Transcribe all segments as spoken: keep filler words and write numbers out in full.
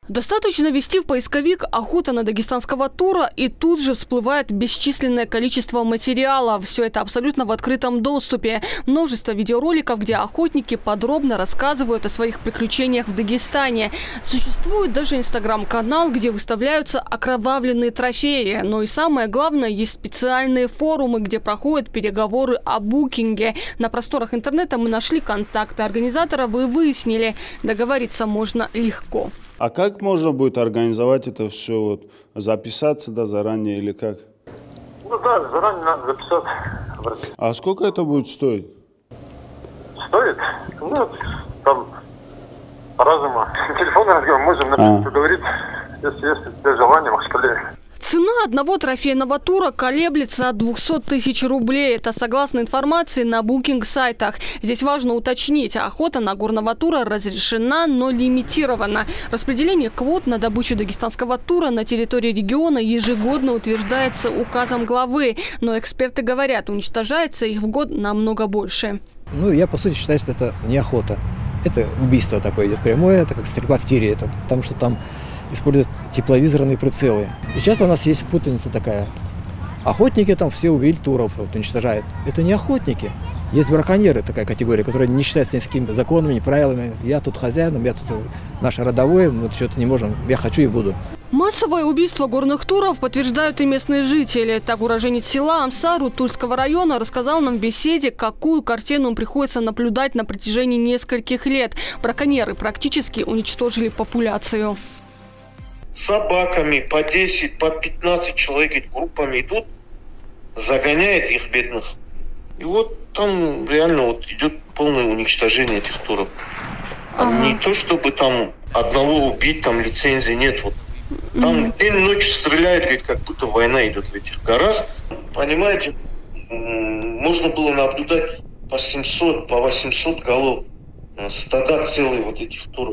Достаточно ввести в поисковик «охота на дагестанского тура» и тут же всплывает бесчисленное количество материала. Все это абсолютно в открытом доступе. Множество видеороликов, где охотники подробно рассказывают о своих приключениях в Дагестане. Существует даже инстаграм-канал, где выставляются окровавленные трофеи. Но и самое главное, есть специальные форумы, где проходят переговоры о букинге. На просторах интернета мы нашли контакты организаторов и выяснили, договориться можно легко. А как можно будет организовать это все? Вот, записаться да, заранее или как? Ну да, заранее надо записаться. А сколько это будет стоить? Стоит? Ну, там по-разному. Телефонный разговор можем написать, поговорить, если есть у тебя желание, может, Цена одного трофейного тура колеблется от двухсот тысяч рублей. Это согласно информации на букинг-сайтах. Здесь важно уточнить, охота на горного тура разрешена, но лимитирована. Распределение квот на добычу дагестанского тура на территории региона ежегодно утверждается указом главы. Но эксперты говорят, уничтожается их в год намного больше. Ну, я по сути считаю, что это не охота. Это убийство такое идет прямое, это как стрельба в тире. Это, потому что там используют тепловизорные прицелы. И часто у нас есть путаница такая. Охотники там все убили туров, вот, уничтожают. Это не охотники. Есть браконьеры, такая категория, которая не считается ни с какими законами, ни правилами. Я тут хозяин, я тут наше родовое, мы что-то не можем, я хочу и буду. Массовое убийство горных туров подтверждают и местные жители. Так уроженец села Амсару Тульского района рассказал нам в беседе, какую картину им приходится наблюдать на протяжении нескольких лет. Браконьеры практически уничтожили популяцию. Собаками по десять, по пятнадцать человек группами идут, загоняет их бедных. И вот там реально вот идет полное уничтожение этих туров. Ага. Не то чтобы там одного убить, там лицензии нет. Вот. Там mm. день ночь стреляют, говорит, как будто война идет в этих горах. Понимаете, можно было наблюдать по семьсот, по восемьсот голов. Стада целые вот этих туров.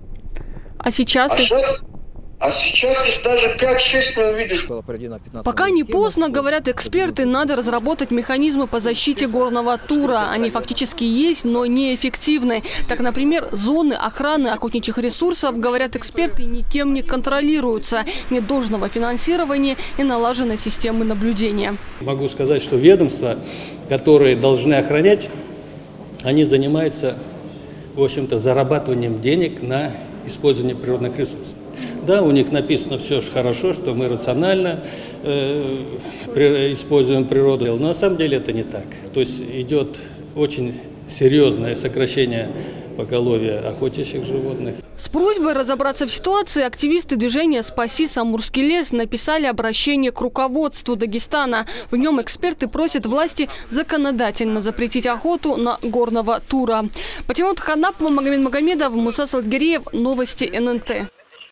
А сейчас... А сейчас... А сейчас их даже пять-шесть не увидишь. Пока не поздно, говорят эксперты, надо разработать механизмы по защите горного тура. Они фактически есть, но неэффективны. Так, например, зоны охраны охотничьих ресурсов, говорят эксперты, никем не контролируются. Нет должного финансирования и налаженной системы наблюдения. Могу сказать, что ведомства, которые должны охранять, они занимаются, в общем-то, зарабатыванием денег на использование природных ресурсов. Да, у них написано все хорошо, что мы рационально э, при, используем природу, но на самом деле это не так. То есть идет очень серьезное сокращение поголовья охотящих животных. С просьбой разобраться в ситуации активисты движения «Спаси Самурский лес» написали обращение к руководству Дагестана. В нем эксперты просят власти законодательно запретить охоту на горного тура. Патимат Ханапова, Магомед Магомедов, Муса Салгириев. Новости эн эн тэ.